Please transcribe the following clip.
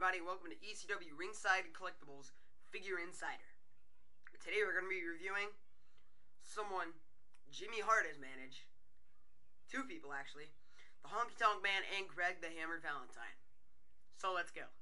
everybody, and welcome to ECW Ringside and Collectibles Figure Insider. Today we're going to be reviewing someone Jimmy Hart has managed. Two people, actually. The Honky Tonk Man and Greg the Hammer Valentine. So let's go.